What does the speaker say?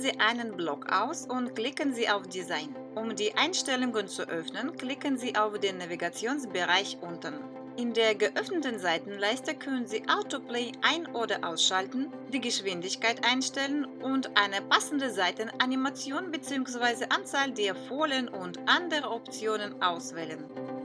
Sie einen Block aus und klicken Sie auf Design. Um die Einstellungen zu öffnen, klicken Sie auf den Navigationsbereich unten. In der geöffneten Seitenleiste können Sie Autoplay ein- oder ausschalten, die Geschwindigkeit einstellen und eine passende Seitenanimation bzw. Anzahl der Folien und andere Optionen auswählen.